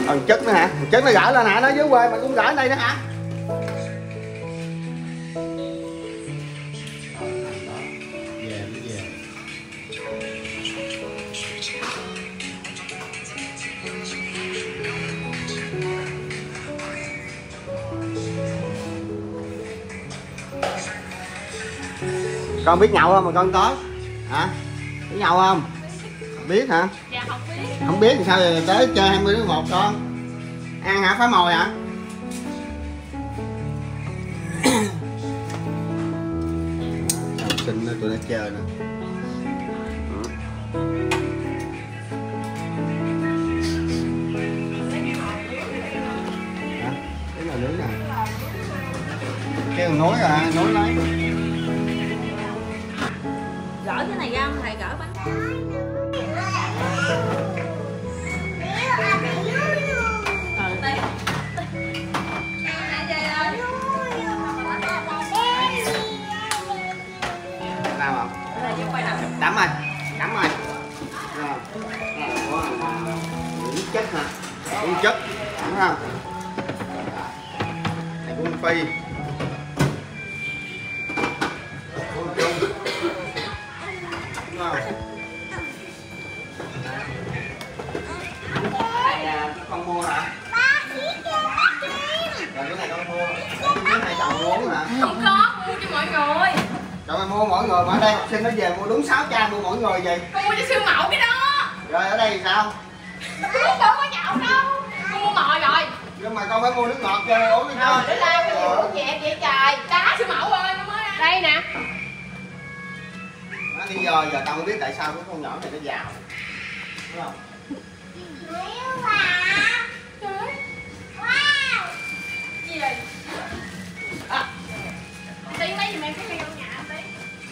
Chất nữa hả? Chất nó gửi lên hả? Nó dưới quê mà cũng gửi đây nữa hả? Con biết nhậu không mà con tới? Hả? Biết nhậu không? Biết hả? Dạ không biết. Không biết thì sao giờ tới chơi 20 tháng 1 con? Ăn hả? Phá mồi hả? Học sinh tụi nó chơi nè. Hả? Cái nào nướng nè. Cái nồi nối à, nối lấy. Gỡ cái này ra không thầy, gỡ bánh. Làm không? Đắm rồi, đắm rồi. Những chất hả? Những chất, đúng không? Này cũng phi. Con mua hả? Rồi cái này con mua. Cái này chồng muốn hả? Không có, mua cho mọi người. Trời ơi, mua mỗi người mà ở đây học sinh nó về mua đúng 6 chai mua mỗi người gì? Con mua cho siêu mẫu cái đó. Rồi ở đây thì sao? Con đâu có nhậu đâu. Con mua mồi rồi. Nhưng mà con phải mua nước ngọt cho uống đi Rồi con. để lao cái gì uống vậy vậy trời. Đá siêu mẫu ơi nó mới. Đây nè. Nó lý do giờ tao mới biết tại sao cái con nhỏ này nó giàu. Đúng không? Gì vậy? Tí lấy giùm em cái ly trong nhà tí.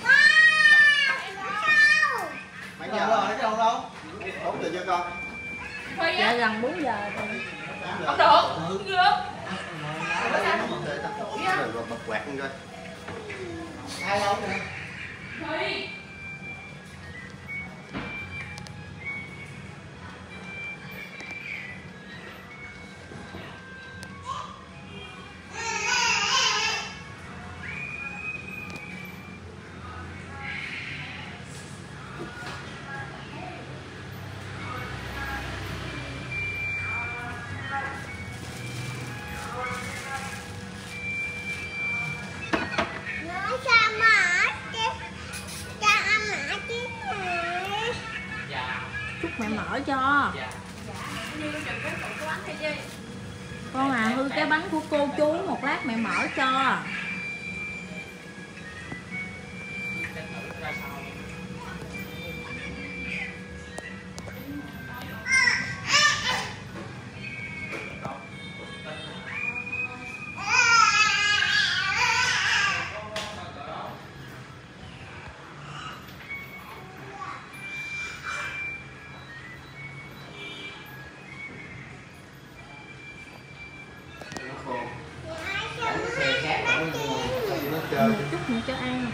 Mấy giờ rồi chứ không đâu? 4 giờ chưa con? Dạ gần 4 giờ rồi. Không được, không được. Rồi bật quạt lên coi. Ai đâu nè? Thôi. Chúc mẹ mở cho. Con à, hư cái bánh của cô chú, một lát mẹ mở cho. Một chút nữa cho ăn.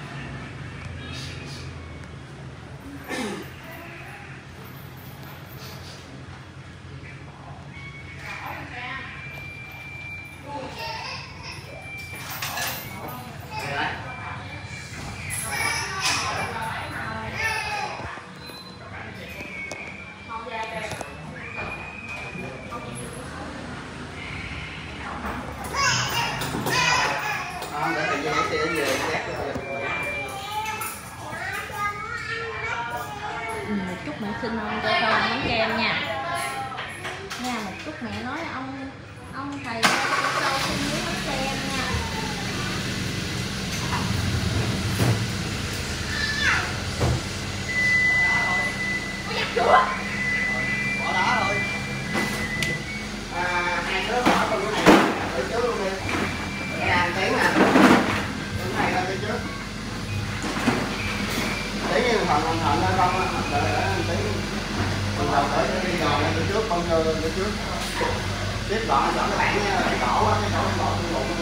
Một chút mẹ xin ông cho con bánh kem nha. Nha, một chút mẹ nói ông thầy cho con xin miếng bánh kem nha. Có giặt chưa? Bỏ đó thôi. Hai đứa bỏ con cái này ở trước luôn đi. Nghe ăn tiếng nè. Cái này ra trước. Tí như phần lên con đợi tí. Phần đầu tới đi ngồi lên trước, con vô lên trước. Tiếp gọn chọn cái bảng đỏ quá, cái đỏ bỏ trong bụng nữa.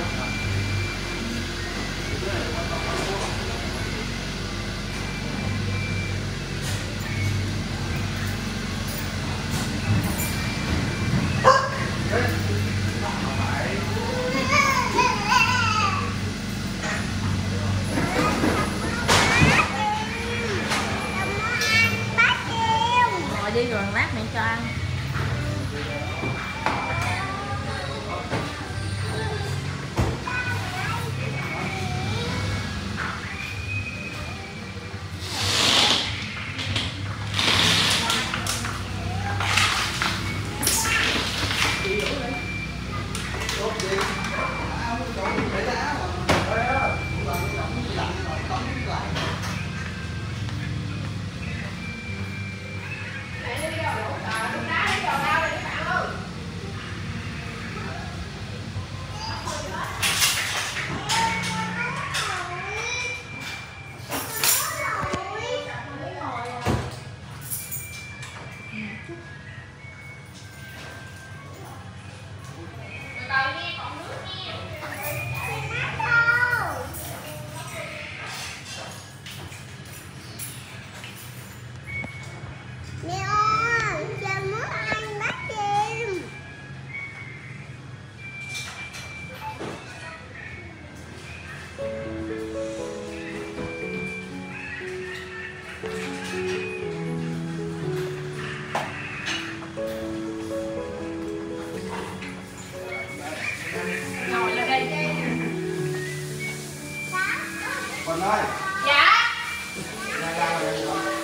ơi. Dạ. Ra rồi.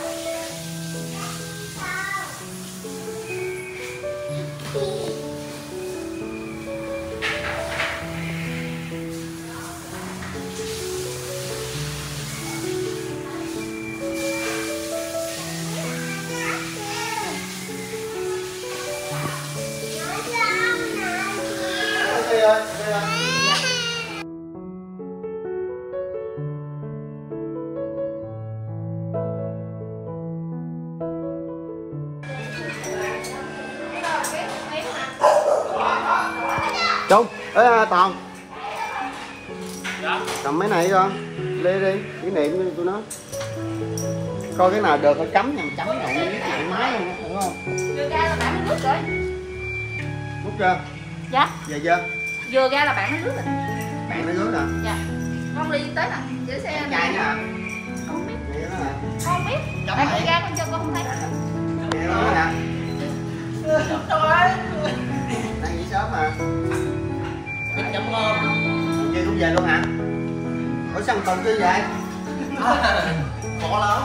Trung, ê Toàn. Dạ. Cầm mấy này con. Lê đi, kỷ niệm cho tụi nó. Coi cái nào được, chấm nhầm chấm đụng với chạy máy luôn, đúng không? Vừa ra là bạn nó nước rồi. Rút chưa? Dạ. Về chưa? Vừa ra là bạn nó nước rồi. Bạn nó rước nè. Dạ. Con đi tới nè, để xe Chạy nữa hả? con không biết. Vậy đó hả? Con không biết. Chấm Bạn lại. đi ra con cho con không thấy. Vậy đó hả? Trời. Đang nghỉ sớm mà. Biết chấm ngon. Về cũng về luôn hả? Ủa sao tuần chưa vậy? Khó lắm.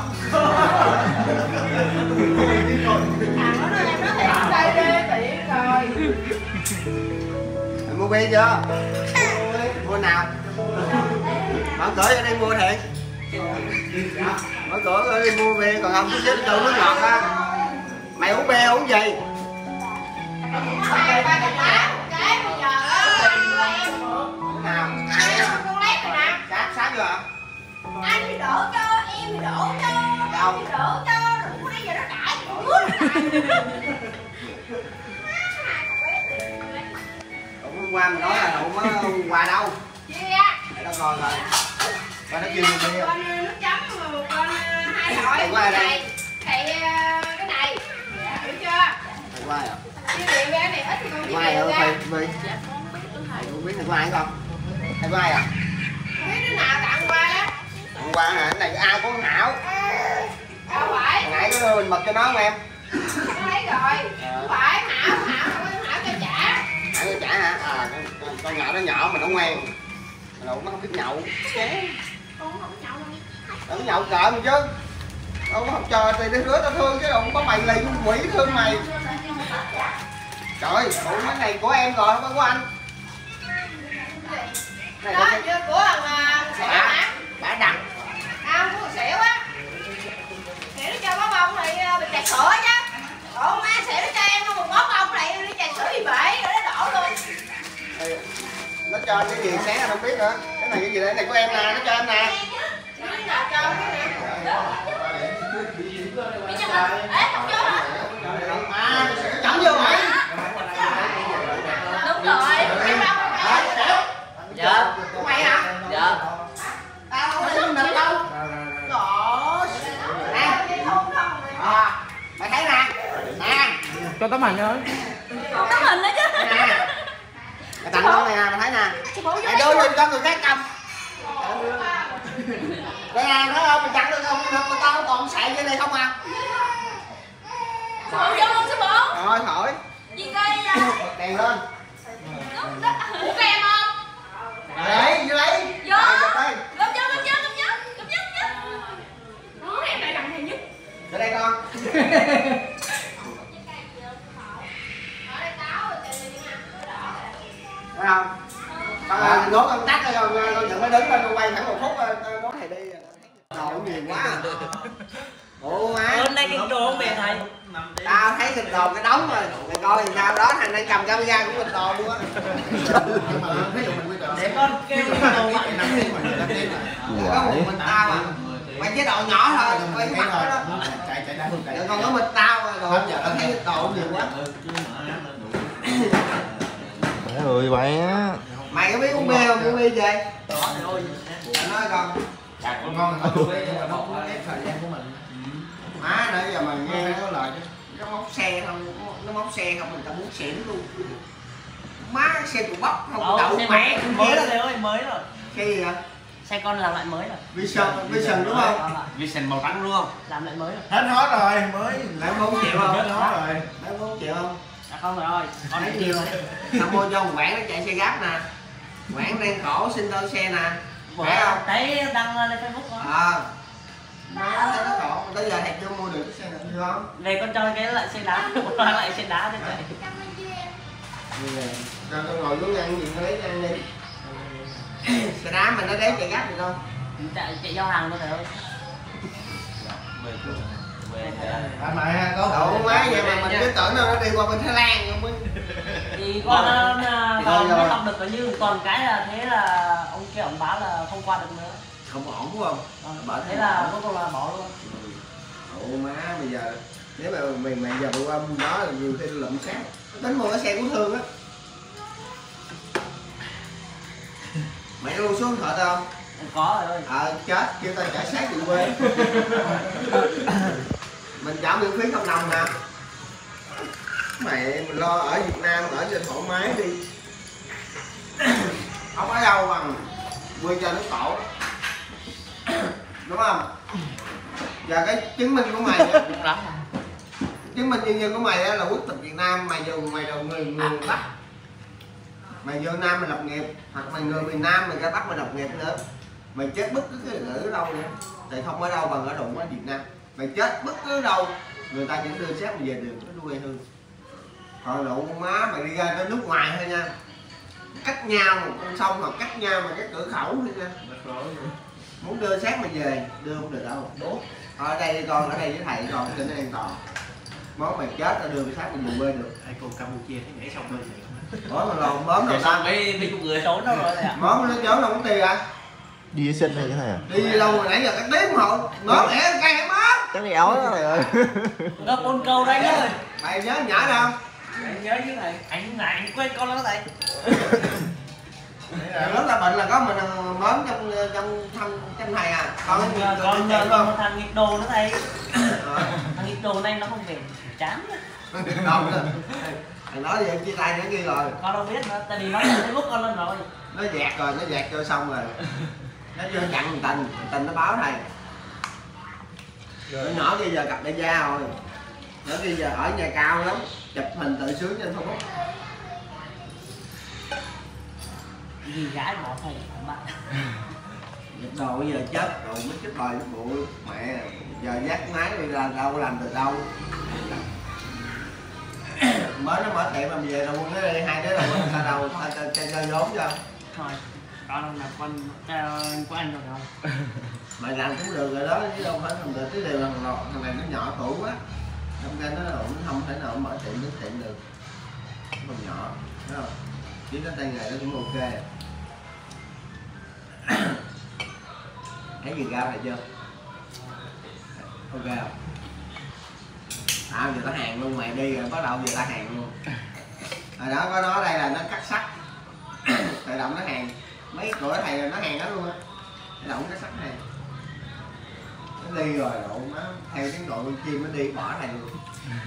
Thằng nó nói em nói thiệt đây đi, tiện rồi. Mày mua bia chưa? Mua nào? Mở cửa cho đi mua thiệt. Mở cửa đi mua bia, còn không cứ cho nước ngọt á. Mày uống bia uống gì? Hai ba cái lá một cái bây giờ á. Nào? Con lấy rồi nè. Sáng chưa hả? Anh thì đổ cho, em thì đổ cho, em thì đổ cho, rồi của nãy giờ nó cãi Hôm qua mình nói là đụng mới qua đâu? Để nó coi rồi. Coi nó kêu mua bia. Con nước chấm mà con hai loại Thầy qua đây. này, thầy cái này, hiểu chưa? Thầy qua à? Chi liệu ra này ít thì con chi Qua liệu rồi ra. thầy Vy. Thầy cũng biết thầy qua ai không? Thầy qua ai à? Biết đứa nào tặng qua đó. Hôm qua hả? Cái này ai có con Hảo? Đâu phải, Hồi nãy có mình mật cho nó không em? con lấy rồi. Không phải, Hảo cho trả. Hảo cho trả hả? À, con nhỏ nó nhỏ mà nó ngoan. Nó không biết nhậu. Con không nhậu đâu. Đừng nhậu cỡ mình chứ. Đâu có học trò thì đi rứa tao thương chứ đâu có mày lì con quỷ thương mày. Trời ơi, bộ cái này của em rồi không phải của anh. Này Đó, là chưa của thằng Xẻo hả? bả đặt. Không, của thằng Xẻo á. Xẻo nó cho bó bông này bị chặt sữa chứ. Ủa má Xẻo nó cho em một bó bông này đi chặt sữa bị bể rồi nó đổ luôn. Nó cho cái gì sáng anh không biết nữa. Cái này cái gì đây? Cái này của em nè, nó cho em nè. Cái nào cho cái nè. Cái chân mình, ế không vô hả? À, chấm vô mày. Đúng rồi, em đâu không phải. Dạ. Của mày hả? Dạ. Tao không có nè đâu. Trời. Nè. À, mày thấy nè. Nè. Cho tấm hình thôi. Không có hình nữa chứ. Nè. Mày tặng con này nè, mày thấy nè. Mày đưa lên cho người khác cầm. Đây nè, nói không, mày chặn được không? Mà tao còn xài trên này không à? Sư phụ vô luôn sư phụ. Rồi, hỏi. Gì coi Đèn lên. Ủa các em không? Đấy, vô đây. Vô. Đây. Gom vô. Đó, em lại đằng này nhất. Vô đây con. Thấy không? Con nốt con tắt rồi con nhận mới đứng lên con quay khoảng 1 phút nốt thầy đi. Đồ nhiều quá. Ủa má. Hôm nay cái đồ không về thầy. Tao thấy kịch đồ cái đống rồi. Mày coi thì sao đó thằng đang cầm camera của kịch đồ luôn á. Để con kêu cái đồ bạn. Có một mình tao à. Mày chế độ nhỏ thôi, quay cái mặt đó. Rồi còn có mình tao rồi, đồ tao thấy kịch đồ nhiều quá. Mẹ ơi bé. Mày có biết uống bia không? Uống bia gì? Anh nói con. Má nãy giờ mà nghe có lời nó móc xe không, nó móc xe không mình ta muốn xỉn luôn. Má xe của bắp không đậu mẹ mới rồi thầy ơi, mới rồi. Xe gì vậy? Xe con làm lại mới rồi. Vision đúng không? Vision màu trắng đúng không? Làm lại mới rồi. Hết hot rồi, mới Lại 4 triệu không? hết hot rồi. Lại 4 triệu không? Dạ không rồi, con Thấy thấy nhiều nhiều rồi. Tao mua cho một Quảng nó chạy xe gáp nè. Quảng đang khổ xin đơn xe nè. Thấy không? Thấy đăng lên Facebook đó. Nó thấy nó khổ, tới giờ thầy chưa mua được cái xe nào chưa không? Về con cho cái lại xe đá, con lại xe đá thế vậy. Cho con ngồi xuống ăn gì nó lấy ăn đi. Xe đá mà nó đế chạy gấp được không? Chạy giao hàng thôi thầy ơi. Anh mày ha, có Đậu má vậy mà mình cứ tưởng nó đi qua bên Thái Lan không mới. Thì con vào mới học được coi như còn cái là thế là ông kia ông báo là không qua được nữa. Không ổn đúng không? Bởi thế là cuối cùng là bỏ luôn. Ồ má bây giờ nếu mà mày giờ bữa qua đó là nhiều khi lụm xác. Tính mua cái xe cứu thương á. Mày có luôn số điện thoại tao không? Có rồi ơi. Chết kêu tao trả xác về quê. Mình trả miễn phí không đồng nè. Mẹ mình lo ở Việt Nam ở cho thoải mái đi. Không ở đâu bằng quê cho nó khổ. Đúng không? Giờ cái chứng minh của mày chứng minh nhân dân của mày là quốc tịch Việt Nam, mày là người Bắc. Mày vô Nam mày lập nghiệp, hoặc mày người miền Nam mày ra Bắc mày lập nghiệp nữa. Mày chết bất cứ cái ở đâu nữa. Tại không ở đâu bằng ở đụng ở Việt Nam. Mày chết bất cứ đâu người ta vẫn đưa xác mày về được cái quê hương. Còn đụng má mày đi ra tới nước ngoài thôi nha. Cách nhau một con sông hoặc cách nhau mà cái cửa khẩu thôi nha. Muốn đưa xác mày về đưa không được đâu. Bố ở đây đi con, ở đây với thầy con cho nó an toàn. Món mày chết tao đưa cái xác mày về quê được. Ai cô Campuchia thấy nhảy xong bên này. Món mà lòn bóm đâu ta. Mấy chục người trốn đâu rồi ạ. Món nó trốn đâu có tiền à. đi vệ sinh này cái này à? Đi lâu mà nãy giờ cái tiếng hộ món lẻ cây món. Cái này áo đó thầy ơi. Nó con câu đây ơi. Mày nhớ nhỏ đâu? Anh nhớ chứ này, anh này quên con nó đây. Rất là bệnh là có mình mớm trong thầy à. Còn Còn thằng nghịch đồ nữa thầy. Thằng nghịch đồ này nó không về chán. Đâu nữa. Thằng nói gì chia tay nó kia rồi. Con đâu biết nữa, tại vì nó lên Facebook con lên rồi. Nó dẹt rồi, nó dẹt cho xong rồi. Nó vô chặn tình nó báo thầy. Nó nhỏ kia giờ gặp đại gia rồi. Nó kia giờ ở nhà cao lắm, chụp hình tự sướng trên Facebook. Vì gái bỏ thầy bạn. Giật đồ bây giờ chết rồi mới chết bời cái bụi mẹ giờ dắt máy đi ra đâu có làm được đâu. Mới nó mở tiệm mà về đâu muốn nó đi hai đứa đâu ta đâu chơi vốn cho. Thôi, con là con của anh rồi đâu. Mày làm cũng được rồi đó chứ đâu phải làm được, cái điều là thằng này nó nhỏ tuổi quá. Trong ra nó không thể nào mở tiệm nước tiệm được. Nó còn nhỏ, đúng không? Chứ nó tay nghề nó cũng ok. Thấy gì cao này chưa? Ok không? Tao giờ tao hàng luôn, mày đi rồi bắt đầu giờ tao hàng luôn. Rồi đó có nó đây là nó cắt sắt. Tự động nó hàng. Mấy cửa thầy là nó hàng đó luôn á. Tự động cắt sắt này. Nó đi rồi độ má theo tiếng đội con chim nó đi bỏ thầy luôn.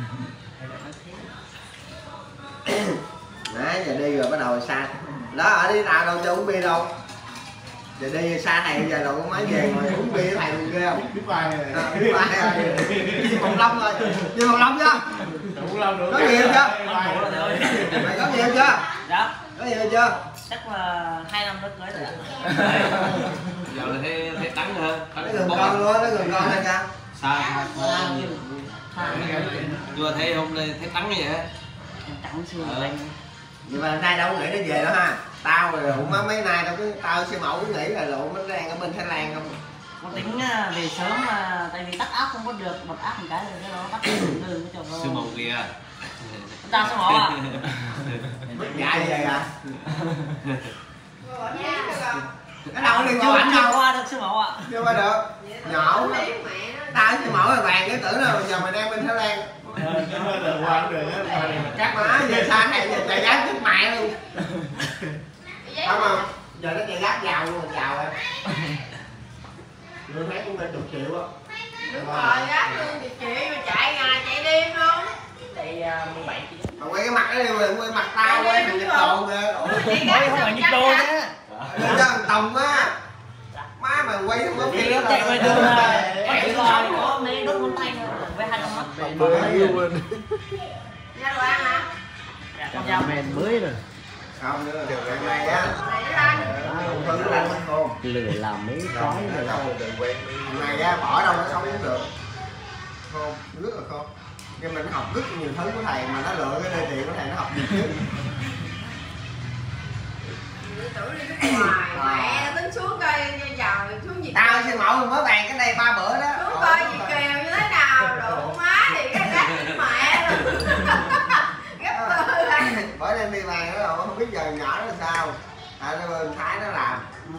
Đó giờ đi rồi bắt đầu xa. Đó ở đi nào đâu cho uống bia đâu. Giờ đi xa thầy giờ đâu có máy về mà uống bia thầy luôn ghê không? Biết vai rồi. Biết vai rồi. Đi Phòng Long rồi. Đi Phòng Long chưa? Có gì chưa? Mày có gì chưa? Dạ. Có gì chưa? Chắc là 2 năm nữa cưới rồi ạ. Giờ là thấy tắn hơn. Nó gần con luôn, nó gần con hay sao? Xa. Nhưng mà thấy hôm nay thấy tắn như vậy á. Em trắng xương của anh. Nhưng mà hôm nay đâu có nghĩ nó về đâu ha. Tao rồi má mấy nay đâu cứ tao siêu mẫu cứ nghĩ là lộ nó đang ở bên Thái Lan không. Con tính về sớm mà tại vì tắt áp không có được, bật áp một cái rồi cái đó bắt đường cái chồng Sư màu kìa. Tao sao bỏ à? Mất dạy vậy à? Cái đâu có đi vô ảnh đâu. Qua được sư mẫu ạ. Chưa qua được. Nhỏ quá. Tao siêu mẫu là vàng cái tưởng là giờ mày đang bên Thái Lan. Các má giờ xa này giờ chạy gác trước mẹ luôn. Không giờ nó chạy gác giàu luôn, giàu em. Tôi thấy cũng phải 10 triệu á. Đúng rồi, gác luôn 10 triệu mà chạy ngày chạy đêm luôn. Thì 17 triệu. Mà quay cái mặt đó đi, quay mặt tao quay thằng Nhật Đồ kìa. Không phải Nhật Đồ nhá. Để cho thằng Tùng á. Má mà quay không có kia chạy ngoài đường là có chỉ có mấy đốt ngón tay thôi với 2 con mắt. Mới yêu luôn. Ra đồ ăn hả? Con dao Men mới rồi. Không nữa được ngày mai á. Này nó lanh. Thứ nó lanh mất khôn. lười làm mấy cái này đâu. Ngày á bỏ đâu nó sống cũng được. Khôn, rất là khôn. Nhưng mình học rất nhiều thứ của thầy mà nó lựa cái nơi tiền của thầy nó học gì chứ. Tưởng đi nước ngoài, mẹ tính xuống coi giờ xuống Việt Tao xin mẫu mới bàn cái này 3 bữa đó. xuống coi Việt Kiều như thế nào, đủ má thì cái gắt mẹ rồi. Gắt tư ra. Bởi đêm đi bàn đó rồi không biết giờ nhỏ nó sao. Nó bên Thái nó làm.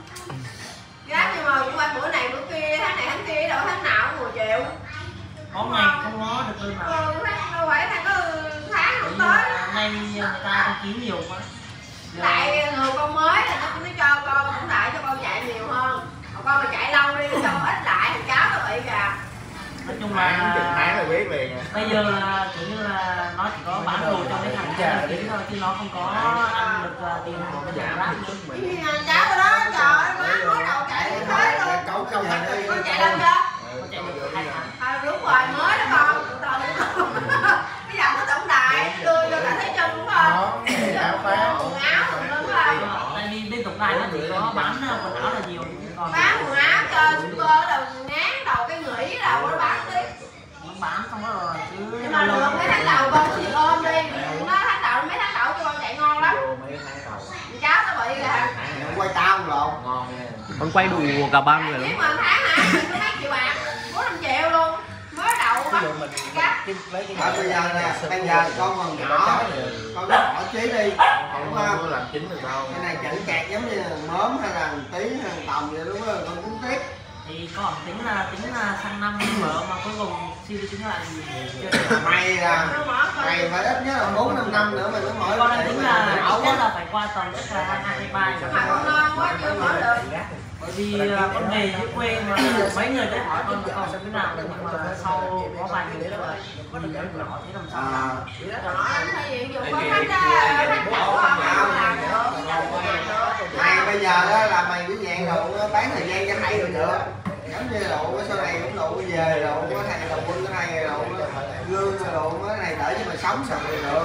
Gắt nhưng mà cũng qua bữa này bữa kia, tháng này tháng kia đâu tháng nào cũng 10 triệu. Có ngày không có được lương nào. Đâu phải tháng có tháng không tới. Nay người ta đăng ký nhiều quá. Tại người con mới là nó cho con cũng lại cho con chạy nhiều hơn. Còn con mà chạy lâu đi cho con ít lại thì cáo nó bị kìa. Nói chung là tháng là biết liền. bây giờ là kiểu như là nó chỉ có bán đồ cho mấy thằng đăng ký thôi chứ nó không có ăn được tiền của cái nhà rác nữa. Cháu cái đó trời ơi má mới đầu chạy như thế luôn. Cậu không hành đi. Con chạy đâu chưa? Có chạy được 2 tháng. À, đúng rồi mới đó con. Cái dòng nó tổng đài đưa cho cả thấy chân đúng không? Quần áo đúng không? Tại vì bên tổng đài nó chỉ có bán quần áo là nhiều còn Bán quần áo cho super đầu ngán đầu cái nghỉ đầu nó bán tiếp. nó bán không có rồi chứ. Nhưng mà được mấy tháng đầu con thì ôm đi. Nó tháng đầu mấy tháng đầu cho con chạy ngon lắm. Cháu nó bị kìa. Quay tao không lộn. Con quay đủ cả 3 người Nếu lắm. mà tháng hả? Có mấy triệu bạc, 4-5 triệu luôn. Mới đầu bắt gắt. Bây giờ nè, bây giờ con còn nhỏ, con có bỏ trí đi, đúng không? Làm chính được đâu. Cái này chỉnh kẹt giống như là mớm hay là tí hay là tòng vậy đúng không? Con tính tiếp. Thì còn tính là sang năm vợ mà cuối cùng suy đi tính lại thì chưa được. Mày mày phải ít nhất là 4-5 năm nữa mày mới mở. Con đang tính là ít nhất là phải qua tầm chắc là 2023 Mà con non quá chưa mở được. bởi vì con về dưới quê mà mấy người tới hỏi con là con sẽ thế nào nhưng mà sau có vài người rồi con nhỏ thế làm sao làm Nhỏ lắm hay gì dùng con khách đậu không làm được. Mày bây giờ đó là mày cái dạng độ bán thời gian cho thầy rồi được. Giống như độ sau này cũng độ về độ có thầy độ quân cái này độ lương độ cái này đỡ cho mày sống sao rồi được.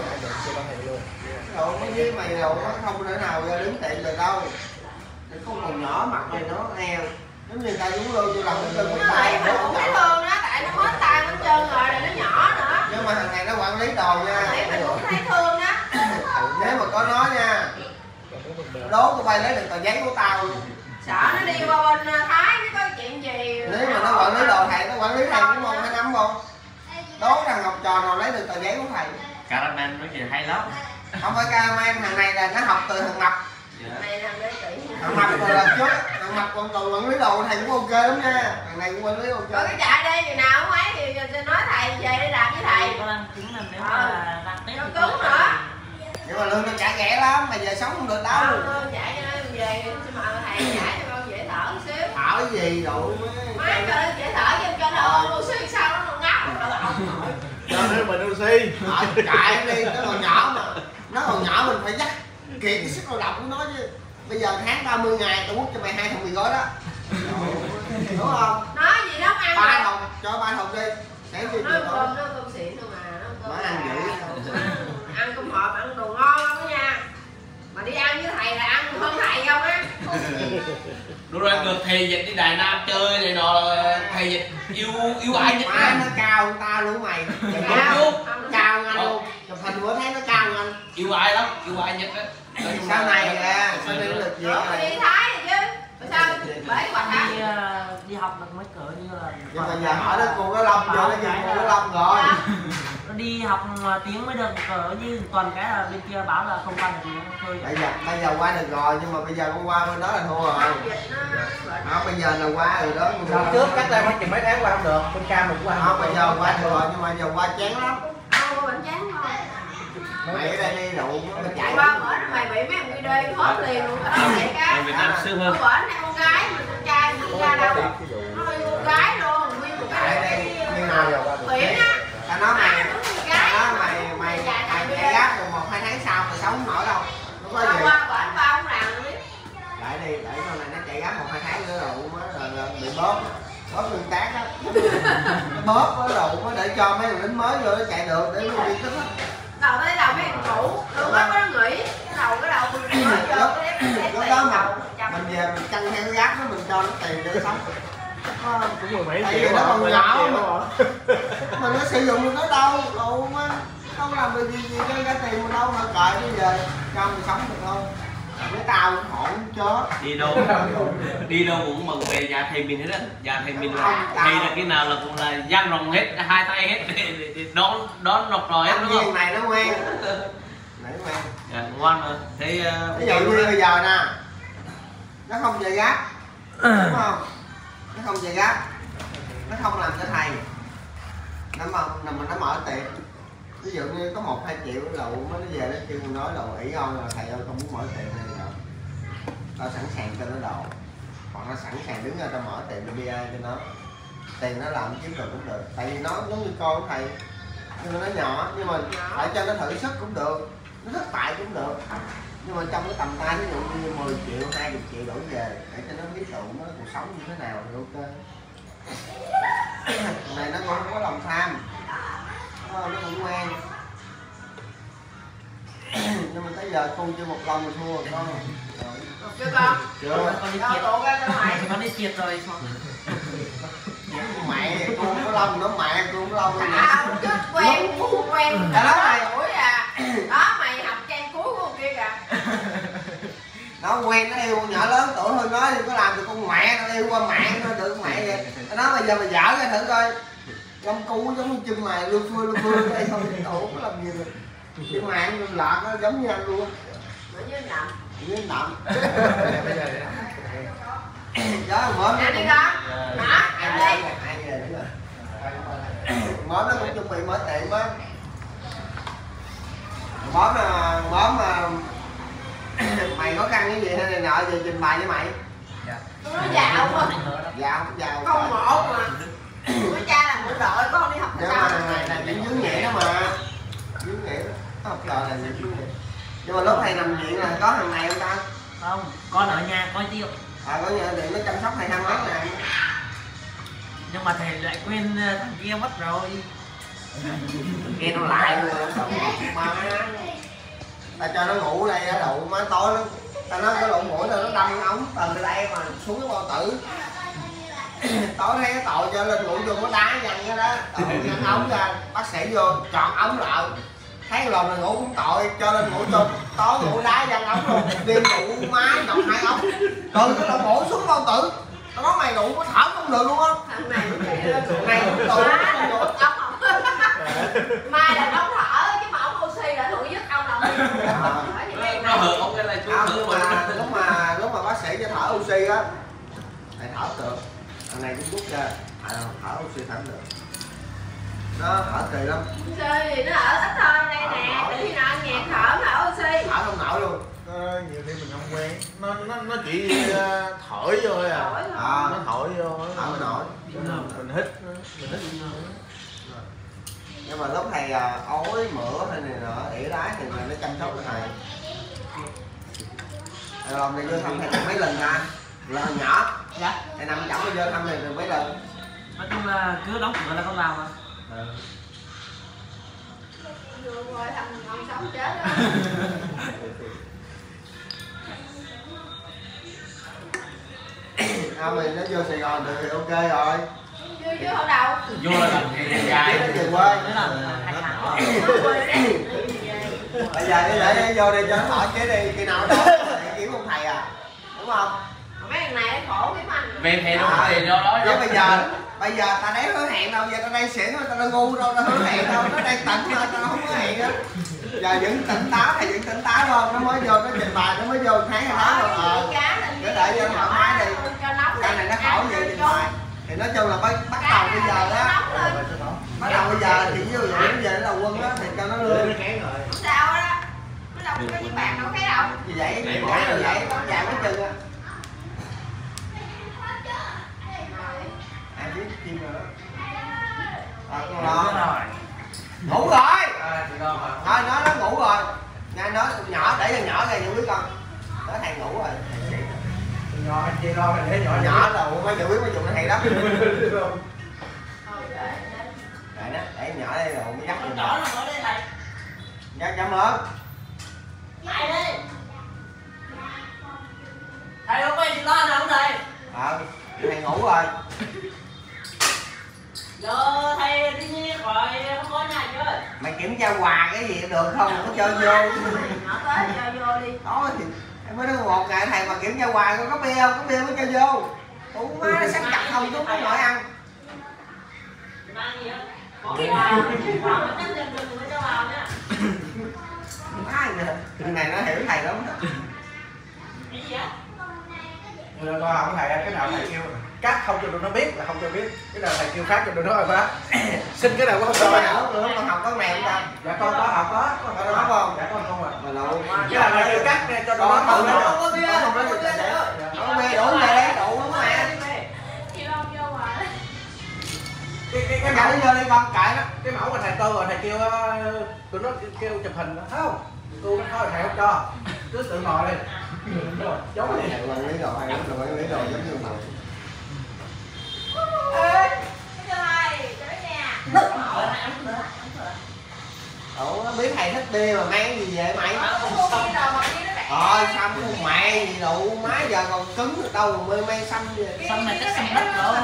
Độ với mày độ nó không thể nào ra đứng tiệm được đâu. Thì con còn nhỏ mặt mày nó eo. Giống như ta đúng luôn tôi làm cái cưng Nó vậy mà cũng thấy thương đó, tại nó hết tay hết chân rồi, rồi nó nhỏ nữa. nhưng mà thằng này nó quản lý đồ nha. Vậy mình cũng thấy thương đó. Nếu mà có nó nha, đố tụi bay lấy được tờ giấy của tao. Sợ nó đi qua bên Thái nó có chuyện gì. Nếu mà nó quản lý đồ thầy, nó quản lý thầy cũng không, hay nắm không? Đố thằng học trò nào lấy được tờ giấy của thầy. Caramel nói chuyện hay lắm. Không phải Caramel, thằng này là nó học từ thằng Mập. Này làm để kỹ. Thằng Mập rồi là trước, thằng Mập còn quản lý đồ thầy cũng ok lắm nha. Thằng này cũng quản lý Có ok. cái chạy đi, khi nào không ấy thì nói thầy về đi làm với thầy. con đang tính là nếu mà đang tết Nó thì cứng nữa. Nhưng mà lương nó trả rẻ lắm, mà giờ sống không được đâu. Chạy cho nó về, mà thầy chạy cho con dễ thở một xíu. Thở cái gì đủ Má cho nó dễ thở cho nó ôm oxy sao nó còn ngáp rồi. Cho nên mình oxy. Chạy đi, nó còn nhỏ mà. Nó còn nhỏ mình phải dắt kiệt cái sức lao động của nó chứ. Bây giờ tháng 30 ngày tao quất cho mày 2 thùng mì gói đó. Đúng không? Nói gì nó không ăn 3 được. thùng, cho 3 thùng đi. Sáng chiều Nó chiều tối. cơm xịn thôi mà. Nó Má ăn dữ. Ăn cơm hộp, ăn đồ ngon lắm đó nha. Mà đi ăn với thầy là ăn hơn thầy không á. Đúng rồi, được thầy dịch đi Đài Nam chơi này nọ, thầy dịch yêu ai nhất Má nó cao hơn tao luôn mày. Cao anh luôn. Chụp hình bữa thấy nó cao hơn anh. yêu ai lắm, yêu ai nhất á. Sau này nè, sau này nó được việc Rồi đi này. Thái rồi chứ. Rồi sao bể hoạch hả? đi học được mấy cỡ như là Nhưng mà giờ hỏi nó cô nó Long vô, nó kêu cô nó Long rồi. nó đi học tiếng mới được cỡ như toàn cái là bên kia báo là không qua được tiếng thôi. Bây giờ qua được rồi, nhưng mà bây giờ con qua bên đó là thua rồi. Đó, bây giờ là qua rồi đó. Lần trước cách đây khoảng chừng mấy tháng qua không được, con cam mình qua Không, không bây giờ qua được rồi, nhưng mà giờ qua chán lắm. Đâu bệnh chán thôi. Mày ở đây đi rượu nó chạy Qua bữa mày bị mấy thằng đi hết liền luôn. Ở Việt Nam sướng hơn. Bữa này con gái mà con trai mình ra đâu. Nó đi con gái luôn, nguyên một Chạy cái đây, như nào biển á. ta nói mày, Gái. ta nói mày chạy gáp rồi 1-2 tháng sau mày sống không nổi đâu. Nó có gì. Qua bển ba không làm nữa. Lại đi, để sau này nó chạy gáp 1-2 tháng nữa rồi mới bị bóp tương tác á. Nó bóp nó rồi mới để cho mấy người lính mới vô nó chạy được để nó đi tích á. Đầu tới đầu mấy thằng cũ, lúc đó nó nghỉ, cái đầu cũng 10 mấy tại triệu vì nó còn 15 nhỏ triệu mà. rồi. Mình nó sử dụng nó đâu đâu mà không làm được gì cho cái tiền mình đâu mà cởi bây giờ cho mình sống được không? Với tao cũng khổ chó. Đi đâu cũng mừng về nhà thầy mình hết á, nhà thầy mình là thầy là cái nào là cũng là giang rồng hết, hai tay hết để đón nọc rồi hết đúng không? Này nó ngoan. Này nó ngoan. Dạ, ngoan mà. Thế ví dụ như bây giờ nè, nó không về gác, đúng không? Nó không về gác, nó không làm cho thầy, nó mở tiệm. Ví dụ như có 1-2 triệu lậu mới nó về nó kêu mình nói lậu ỷ on là thầy ơi không muốn mở tiệm này rồi, tao sẵn sàng cho nó đồ, hoặc nó sẵn sàng đứng ra tao mở tiệm bia cho nó, tiền nó làm kiếm được cũng được, tại vì nó giống như con của thầy, nhưng mà nó nhỏ nhưng mà phải cho nó thử sức cũng được, nó thất bại cũng được, nhưng mà trong cái tầm tay ví dụ như 10 triệu 20 triệu đổ về để cho nó biết tụ nó cuộc sống như thế nào thì ok. Này nó cũng không có lòng tham, nó cũng ngoan. Nhưng mà tới giờ con chưa một lần mà thua rồi con. Chưa con? Chưa. Con đi Đâu chiệt. tụ ra cho mày. Con đi chiệt rồi sao? Mẹ con không có lông nữa, mẹ con không có lông nữa. Tao chứ quen Đó mày. tuổi à. Đó mày học trang cuối của con kia kìa. Nó quen nó yêu con nhỏ lớn tuổi hơn nó thì có làm được con mẹ nó yêu qua mẹ nó được mẹ vậy. Nó nói bây giờ mày dở ra thử coi. Lông cú giống như chân mày lưa phưa đây không thì tụ có làm gì được. Chân mày anh lợt nó giống như anh luôn. Nó như nằm. Như nậm. Đó mớm Nè đi con. Đó, em đi. ai về nữa rồi. Mớm nó cũng chuẩn bị mở tiệm á. Mớm mà mày có căng cái gì hay này nọ giờ trình bày với mày. Nó giàu không? Giàu Không một mà. Nó cha là bộ đội con đi học nhưng sao? mà này bị dướng nhẹ đó mà. Dướng nhẹ đó. Học trò là bị dướng nhẹ. Nhưng mà lúc thầy nằm viện là có thằng này không ta? Không, con ở nhà coi tiêu. Có nhà điện nó chăm sóc thầy thăm mấy này. Nhưng mà thầy lại quên thằng kia mất rồi. Nghe nó lại rồi. Mà ta cho nó ngủ đây á đậu má tối nó ta nói cái lỗ mũi rồi nó đâm ống từ đây mà xuống cái bao tử. Tối thấy cái tội cho lên ngủ vô nó đá văng cái đó tội văng ống ra bác sĩ vô chọn ống lại thấy cái lồn này ngủ cũng tội cho lên ngủ chung tối ngủ đá văng ống luôn đêm ngủ má nhọc 2 ống từ cái lỗ mũi xuống bao tử tao nói mày ngủ có thở không được luôn á. Thằng này cũng vậy đó. Này cũng tội. Mai là đóng thở chứ mà ống oxy là tụi dứt ông lòng nó hưởng ông cái này chú thử lúc mà bác sĩ cho thở oxy á này thở được thằng này cũng rút ra thở oxy thở được nó thở kỳ lắm oxy thì nó ở ít thôi đây nè để khi nào nhạc thở mà ở oxy thở không nổi luôn. Nhiều khi mình không quen nó chỉ thổi vô thôi à. Nó thổi vô Thở không nổi mình hít nhưng mà lúc thầy ói mửa hay này nọ ỉa đái thì nó chăm sóc cái thầy lòng này vô thăm thầy mấy lần ra lần nhỏ Dạ. thầy nằm chậm vô thăm này được mấy lần. Nói chung là cứ đóng cửa là con vào mà. rồi thằng ông sống chết đó. Mình nó vô Sài Gòn được thì ok rồi. Chưa ở đâu. vô là làm Nó dài về quê. Thế là 2 tháng rồi. Bây giờ để vô đi cho nó hỏi kế đi khi nào đó kiếm ông thầy à đúng không? Mấy thằng này nó khổ kiếm anh. về thầy đâu có gì do đó Chứ bây giờ ta đéo hứa hẹn đâu, giờ ta đang xỉn ta đang ngu đâu, ta hứa hẹn đâu, nó đang tỉnh mà ta không hứa hẹn á. Giờ vẫn tỉnh táo, thầy vẫn tỉnh táo không? Nó mới vô nó trình bày, nó mới vô tháng hai tháng rồi. Để đợi cho thoải mái đi. Cái này nó khổ vậy trình bày. Thì nói chung là bắt đầu bây giờ đó. Bắt đầu bây giờ thì ví dụ nó về nó đầu quân á thì cho nó lương. Sao đó? Nó đâu có với bạn đâu thấy đâu. Vì vậy, vậy, dài mấy chừng á. Ai biết chim rồi đó. Con lo. Ngủ rồi. Thôi nó ngủ rồi. Nghe nói nhỏ để cho nhỏ này biết con. Nói thầy ngủ rồi. Thầy nhỏ là mấy giải quyết mấy dụng thầy đó. Để nhỏ đây rồi mới dắt Đó là ở đây thầy. dắt chấm ớt. Thầy đi. Thầy không quay thì lo nào không thầy? Thầy ngủ rồi. vậy được không? Có chơi vô. Nhỏ tới chơi vô đi. Đó thì em mới nói một ngày thầy mà kiểm tra hoài có bia không? Có bia mới chơi vô. Ủa má nó sắc chặt không chú không nội ăn. Má cái này nó hiểu thầy lắm. Rồi con không thầy cái nào thầy kêu cắt không cho tụi nó biết là không cho biết, cái nào thầy kêu khác cho tụi nó rồi phá. Xin cái nào có không Con cho nào nữa con học con này không ta? dạ con có học có Con nói không? dạ con rồi Mà lộn. cái nào thầy kêu cắt nè cho tụi nó Con không không đó. có bia. Không có bia. Có bia đủ này đấy, đủ lắm mà. Cái cả nó vô đi con cãi nó. Cái mẫu mà thầy tô rồi thầy kêu tụi nó kêu chụp hình đó không? Tôi nó thôi thầy không cho, cứ tự ngồi đi. Giống đi. Thầy quản lý đồ hay lắm, rồi quản lý đồ giống như mày. Ê, trời, tới nhà. Ủa, nó biết thầy thích bia mà mang cái gì về mày? Xăm của mày gì đủ má giờ còn cứng được đâu mà mang xăm về. Xong này chắc xăm đất rồi.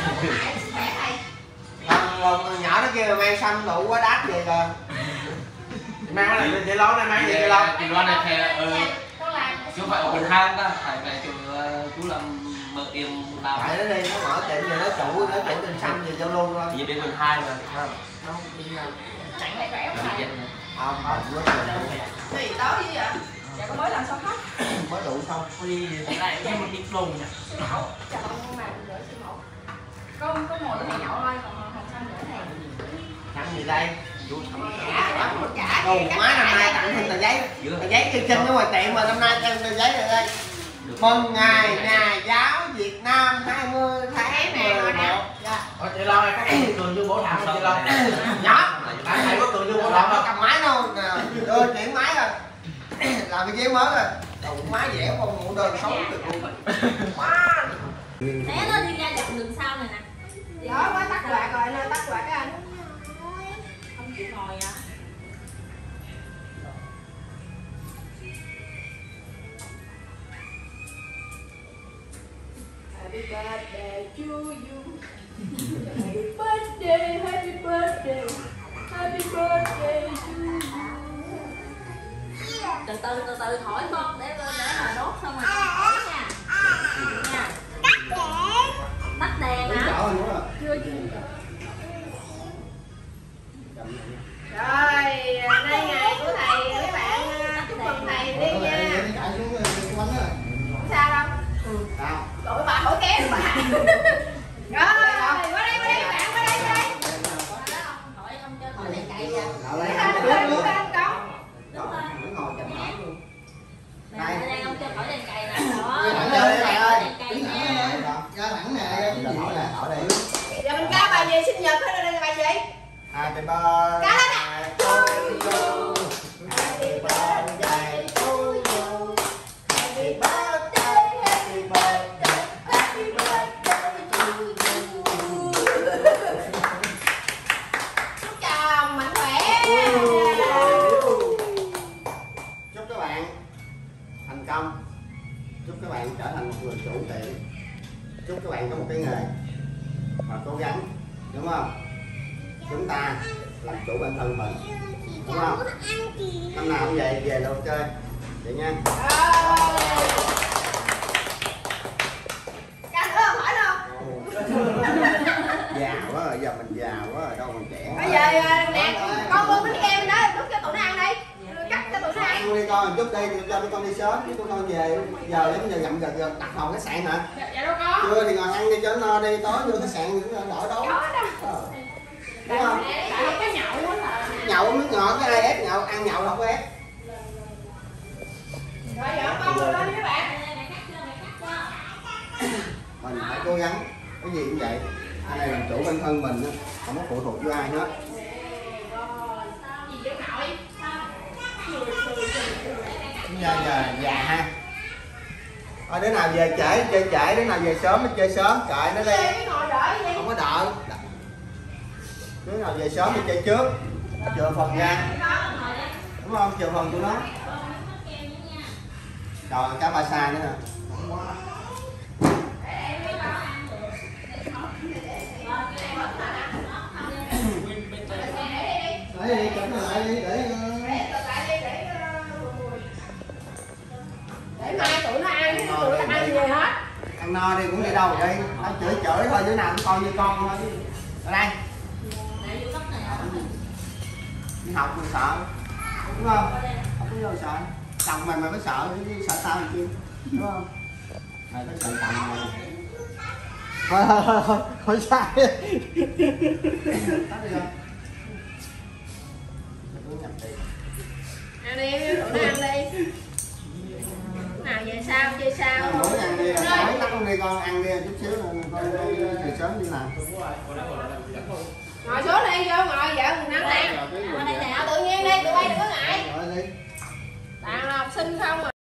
Còn nhỏ nó kia mà mang xăm đủ quá đắt vậy rồi. Mang cái này để lo này mang gì để lo. Chị Loan này thầy chú phải open house đó, thầy phải chú làm mở tiệm làm. Tại nó đi nó mở tiệm rồi nó chủ tiền xăm gì cho luôn thôi. Vậy đi open house mà. Nó không đi đâu. Chẳng lẽ khỏe không thầy? Không rất là Gì tới gì vậy? Dạ con mới làm xong hết. mới đủ xong. Đi lại em một ít lùng nè. Siêu mẫu. Chào con mà rửa siêu mẫu. Con có ngồi thầy nhậu thôi, còn không xong nữa thầy. Xăm gì đây? Trả Ồ má năm nay tặng thêm tờ giấy trên trên ở ngoài tiệm mà năm nay thêm tờ giấy rồi đây. Mừng ngày nhà giáo Việt Nam 20 tháng 11. Chị Lo này có cường dương bổ thẳng không chị Lo? Nhỏ. Tại thầy có cường dương bổ Làm thẳng nó không? cầm máy đâu nè. Đưa chuyển máy rồi. Làm cái giấy mới rồi. Đầu má dẻo không ngủ đơn xấu được luôn. Má. Té nó đi ra dọc đường sau này nè. Gió quá tắt quạt rồi, nên tắt quạt cái anh. Không chịu ngồi à. Happy birthday to you. Happy birthday, happy birthday. Happy birthday to you. Từ từ thổi con để mà đốt xong rồi con thổi nha. Nha. Tắt đèn hả? Chở nữa rồi. Chưa. Rồi, đây ngày của thầy, mấy bạn chúc mừng thầy đi nha. Sao đâu? Sao? Gọi bà hỏi kém bà. Rồi, qua đây bạn, qua đây. Thổi ông cho thổi đèn cậy ra. Đứng lên con. Mới ngồi chậm hỏi luôn. Đây ông cho thổi đèn cậy nè. Đó. Chơi đi bạn ơi. Đèn cậy nha. Ra thẳng nè. Hỏi đây. Giờ mình ca bài gì sinh nhật hết đây bài gì? Happy birthday to you. Happy birthday to you. Happy birthday, happy birthday, happy birthday to you. Chúc chồng mạnh khỏe. Chúc các bạn thành công. Chúc các bạn trở thành một người chủ tiệm. Chúc các bạn có một cái nghề và cố gắng, đúng không? Chúng ta làm chủ bản thân mình, đúng không? Năm nào cũng về đâu chơi vậy nha. Ca nữa không hỏi đâu. Già quá rồi, giờ mình già quá rồi, đâu còn trẻ. Bây giờ nè, con mua bánh kem đó, đút cho tụi nó ăn đi. Cắt cho tụi nó ăn. Ăn đi con, chút đi, cho con đi sớm, chứ con về giờ đến giờ dặm giờ đặt phòng khách sạn hả? Dạ đâu có. Chưa thì ngồi ăn đi cho nó no đi, tối vô khách sạn thì đỡ đói. Đúng không? Tại không có nhậu quá hả? Nhậu nước ngọt cái ai ép nhậu, ăn nhậu không có ép. Rồi giờ con ngồi lên đi các bạn. Mình phải cố gắng, cái gì cũng vậy. Cái này làm chủ bản thân mình, không có phụ thuộc với ai hết. Gì vậy nội? Giờ già ha. Thôi đứa nào về trễ chơi trễ, đứa nào về sớm thì chơi sớm, kệ nó đi. Ngồi đợi đi. Không có đợi. Đứa nào về sớm thì chơi trước, chừa phần ra, đúng không? Chừa phần của nó. Rồi cá ba sa nữa nè. Để đi, chụp nó lại đi, để ăn no đi cũng đi đâu đi, tao chửi thôi, đứa nào cũng coi như con thôi. Ở đây. Để vô góc này hả? Đi học mình sợ, đúng không? Không có đâu sợ. Chồng mày phải sợ, chứ sợ tao làm chi, đúng không? Mày phải sợ chồng mày. Thôi sai. Ăn đi, tụi nó ăn đi. Nào về sao, chơi sao? Mỗi ăn đi, nói tắt con đi con, ăn đi chút xíu rồi con từ sớm đi làm. Ngồi xuống đi, vô ngồi vợ mình nắng nè. Qua đây nè.